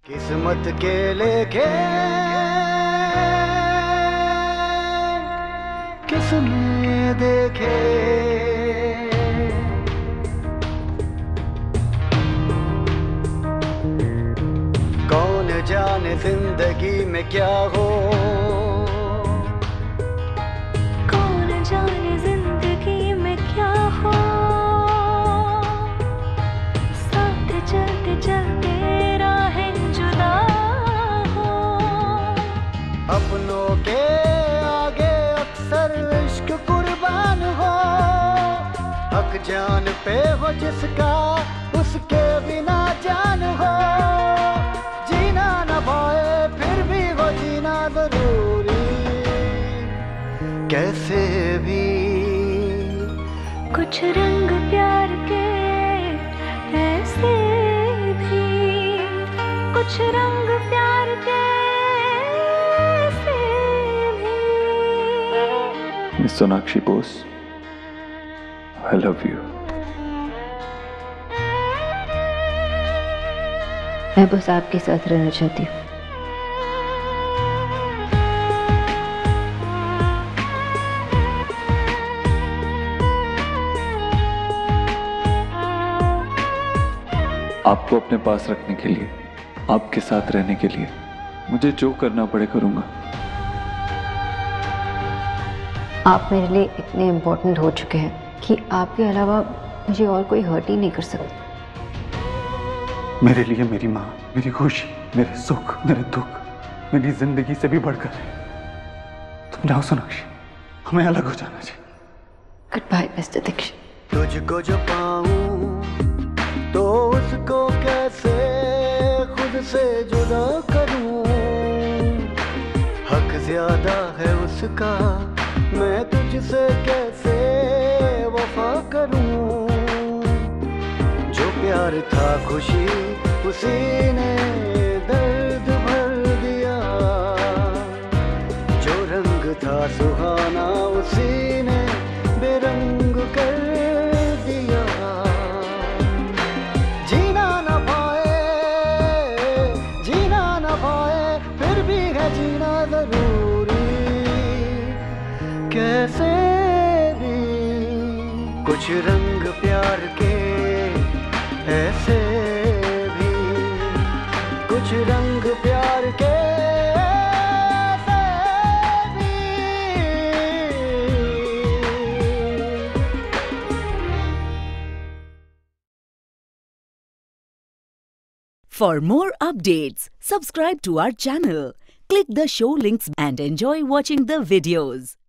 किस्मत के लेके किसने देखे, कौन जाने जिंदगी में क्या हो, कौन जाने जिंदगी में क्या हो। साथ चलते चलते राहें जुदा हो। अपनों के आगे अक्सर इश्क कुर्बान हो। हक जान पे हो जिसका उसके बिना जान हो। जीना न पाए फिर भी वो जीना जरूरी कैसे भी। कुछ रंग प्यार के ऐसे भी, कुछ रंग प्यार के ऐसे भी। Miss Sonakshi Bose, I love you. मैं बस आपके साथ रहना चाहती हूँ। आपको अपने पास रखने के लिए, आपके साथ रहने के लिए मुझे जो करना पड़े करूंगा। आप मेरे लिए इतने इम्पोर्टेंट हो चुके हैं कि आपके अलावा मुझे और कोई हर्ट ही नहीं कर सकता। मेरे लिए मेरी माँ, मेरी खुशी, मेरे सुख, मेरे दुख, मेरी जिंदगी से भी बढ़कर है। तुम जाओ सोनाक्षी, हमें अलग हो जाना चाहिए। Good bye mister Dikshit. तुझको जो पाऊं तो उसको कैसे खुद से जुदा करूं। हक ज्यादा है उसका, मैं तुझसे कैसे वफा करूं। जो प्यार था खुशी उसी ने दर्द भर दिया। जो रंग था सुहाना उसी ने बेरंग कर दिया। जीना न पाए फिर भी है जीना जरूरी कैसे भी। कुछ रंग प्यार के ऐसे भी, कुछ रंग प्यार के ऐसे भी। For more updates, subscribe to our channel, click the show links and enjoy watching the videos.